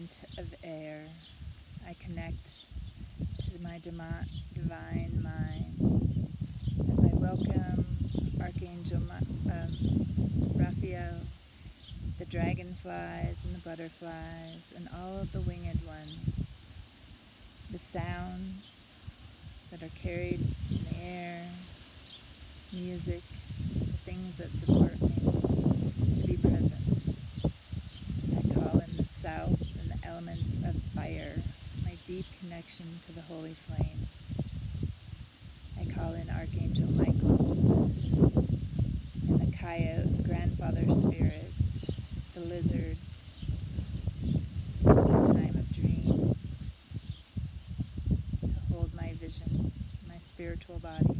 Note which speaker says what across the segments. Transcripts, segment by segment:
Speaker 1: element of air. I connect to my divine mind as I welcome Archangel Raphael, the dragonflies and the butterflies and all of the winged ones, the sounds that are carried in the air, music, the things that support me to be present. I call in the south and the elements of fire, my deep connection to the holy flame. I call in Archangel Michael and the coyote, the grandfather spirit, the lizards, in a time of dream, to hold my vision, my spiritual body.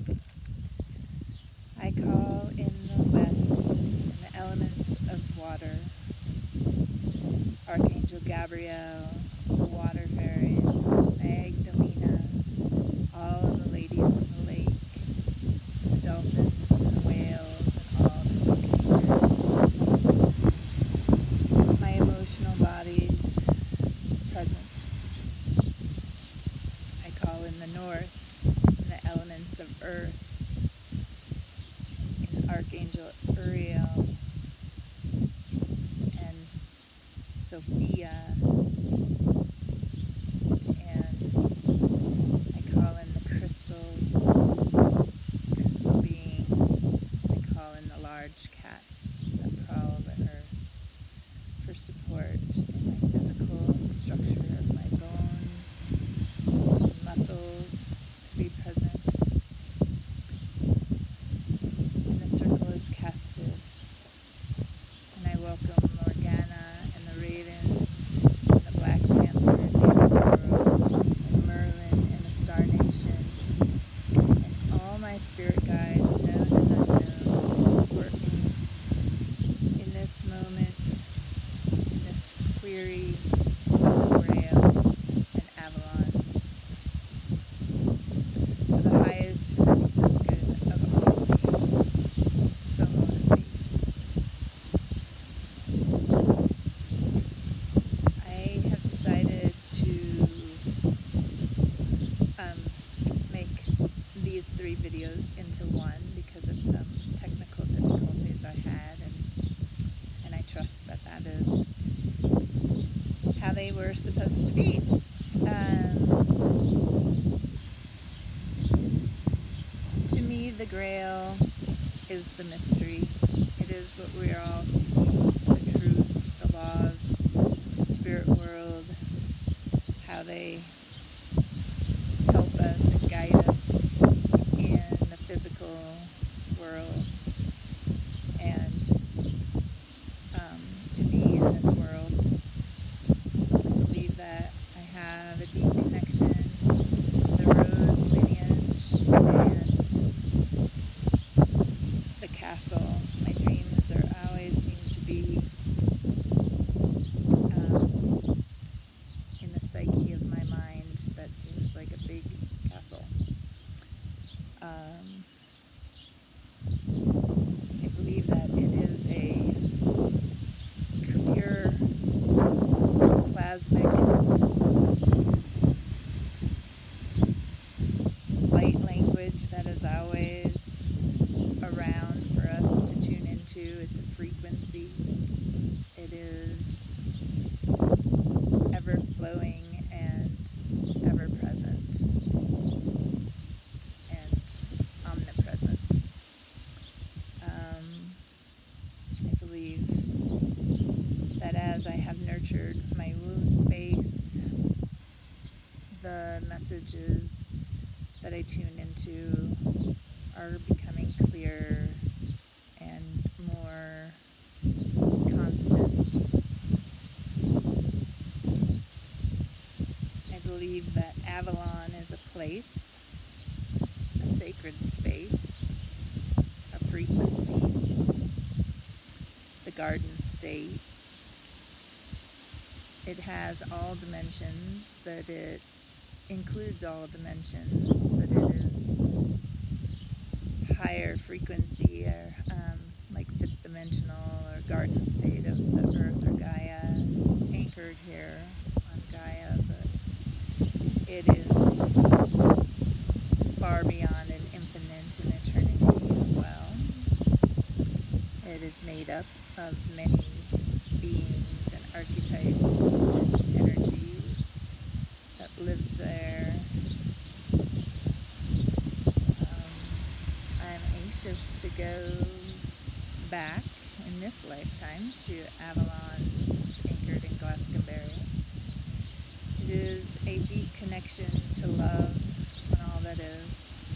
Speaker 1: I call in the west and the elements of water, Archangel Gabriel, the water fairies, Magdalena, all of the ladies of the lake, the dolphins and the whales and all the sea creatures. My emotional bodies present. I call in the north and the elements of earth, in Archangel Uriel and Sophia, and I call in the crystals, crystal beings. I call in the large cats that prowl the earth for support in my physical structure of my bones and muscles to be present. And the circle is casted, and I welcome Morgana and the ravens, and the black panther and the world, and Merlin and the star nations, and all my spirit guides, known and unknown, to support me in this moment, in this query of the Grail and Avalon, for the highest and the deepest good of all beings. So motivate. I have decided to make these 3 videos into one because of some technical difficulties I had, and I trust that that is how they were supposed to be. To me, the Grail is the mystery. It is what we are all seeking, the truth, the laws, the spirit world, how they help us and guide us in the physical world, and to be in this world. I believe that I have a deep connection to the rose lineage and the castle. My dreams always seem to be in the psyche of my mind. That seems like a big castle. I believe that it is a clear plasmic light language that is always around for us to tune into. It's a frequency. It is ever flowing and ever present and omnipresent. I believe that as I have nurtured my womb space, the messages that I tune into are becoming clearer and more constant. I believe that Avalon is a place, a sacred space, a frequency, the garden state. It has all dimensions, but it includes all dimensions, but it is higher frequency, or like fifth dimensional or garden state of the earth or Gaia. It's anchored here It is far beyond and infinite in eternity as well. It is made up of many beings and archetypes and energies that live there. I'm anxious to go back in this lifetime to Avalon, anchored in Glastonbury. It is a deep connection to love and all that is.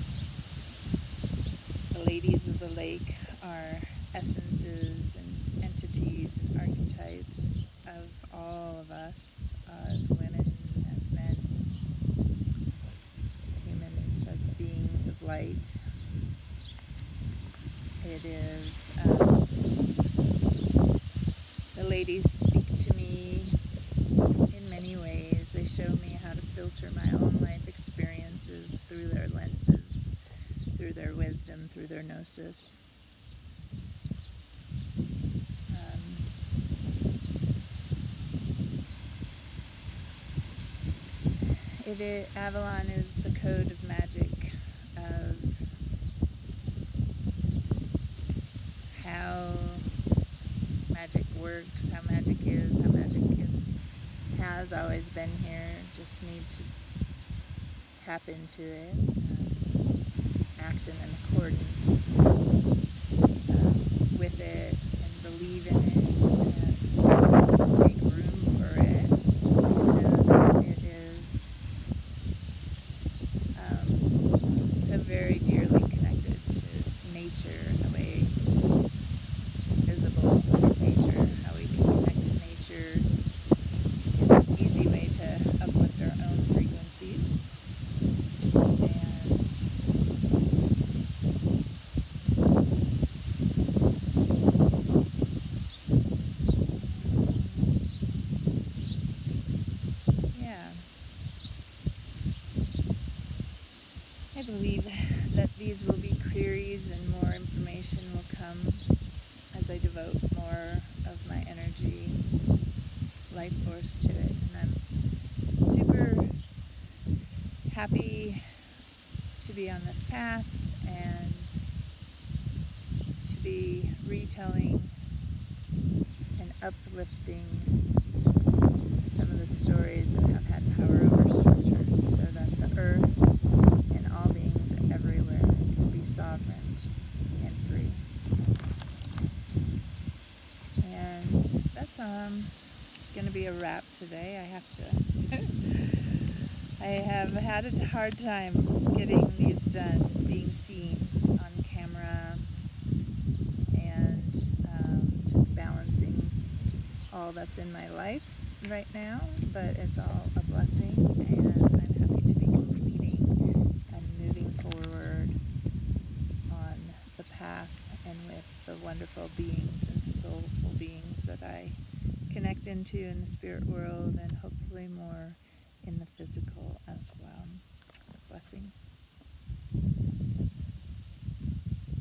Speaker 1: The ladies of the lake are essences and entities and archetypes of all of us as women, as men, as humans, as beings of light. It is, the ladies speak to me in many ways. They show me how to filter my own life experiences through their lenses, through their wisdom, through their gnosis. Avalon is the code of magic, of how magic works, how magic has always been here. Just need to tap into it, act in accordance with it, and believe in it, and make room for it. It is so very dearly connected to nature, in a way visible in nature. How we can connect to nature is an easy way to uplift our own frequencies. I believe that these will be queries and more information will come as I devote more of my energy, life force to it. And I'm super happy to be on this path and to be retelling and uplifting some of the stories that have had power over structures, so that the earth and all beings everywhere can be sovereign and free. And that's going to be a wrap today. I have had a hard time getting these done, being seen on camera, and just balancing all that's in my life right now, but it's all a blessing, and I'm happy to be completing and moving forward on the path and with the wonderful beings and soulful beings that I connect into in the spirit world, and hopefully more in the physical as well. Blessings.